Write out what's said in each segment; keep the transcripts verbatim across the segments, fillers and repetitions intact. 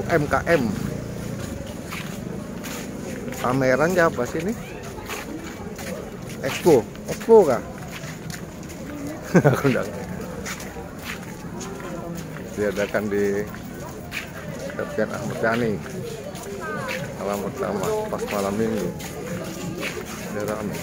M K M. Pameran ya apa sih ini? Expo, Expo kah? Aku enggak. Diadakan di Septian Ahmad Yani malam pertama pas malam minggu. Ada ramai.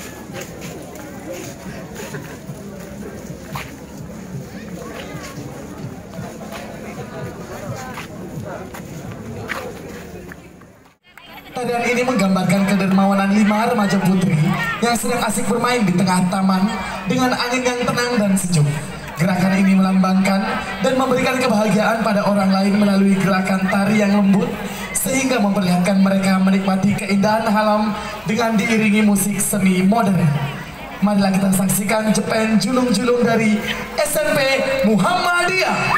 Tarian ini menggambarkan kedermawanan lima remaja putri yang sedang asik bermain di tengah taman dengan angin yang tenang dan sejuk. Gerakan ini melambangkan dan memberikan kebahagiaan pada orang lain melalui gerakan tari yang lembut, sehingga memperlihatkan mereka menikmati keindahan alam dengan diiringi musik semi modern. Marilah kita saksikan jepen julung-julung dari S M P Muhammadiyah.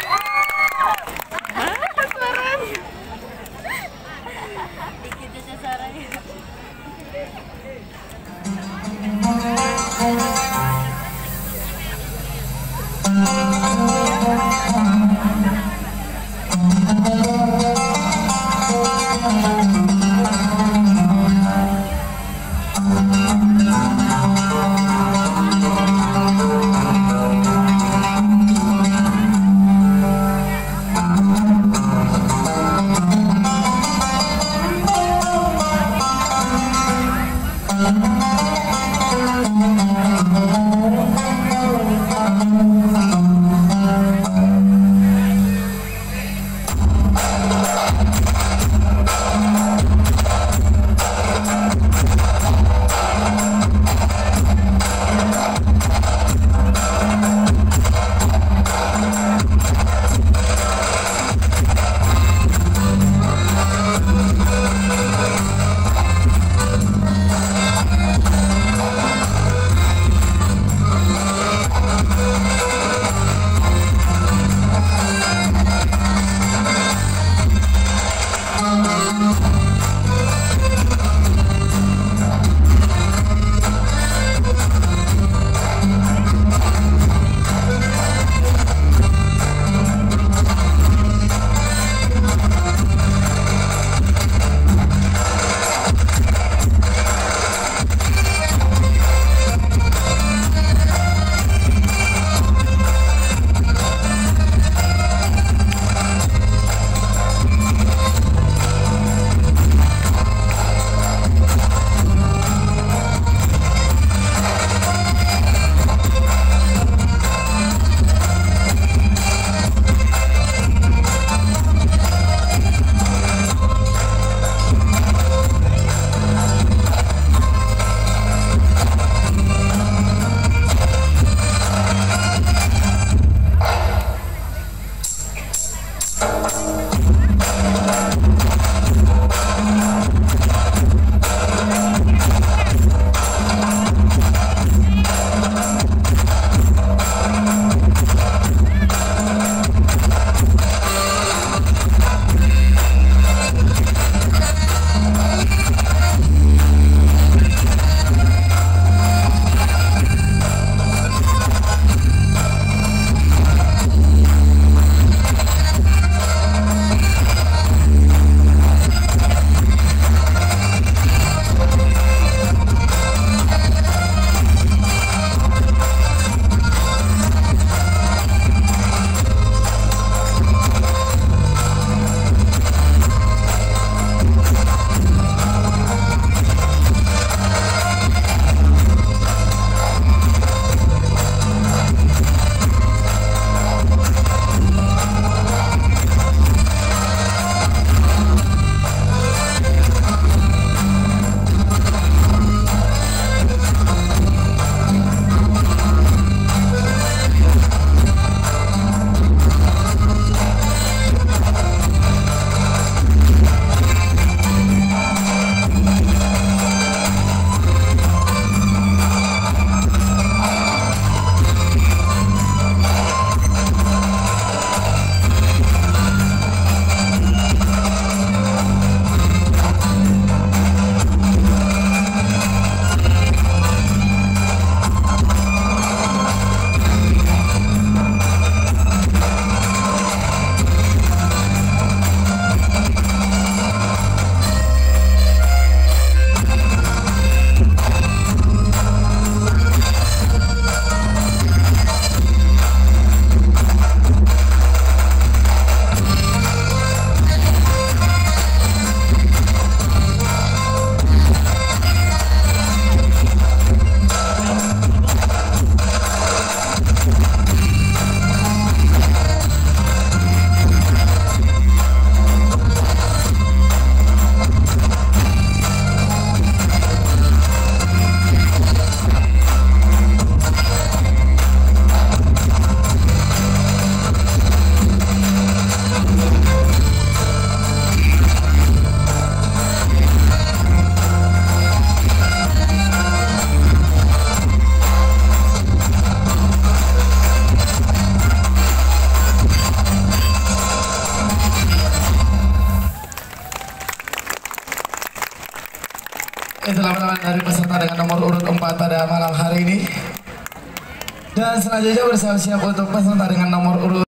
Itulah penampilan dari peserta dengan nomor urut empat pada malam hari ini. Dan selanjutnya bersiap-siap untuk peserta dengan nomor urut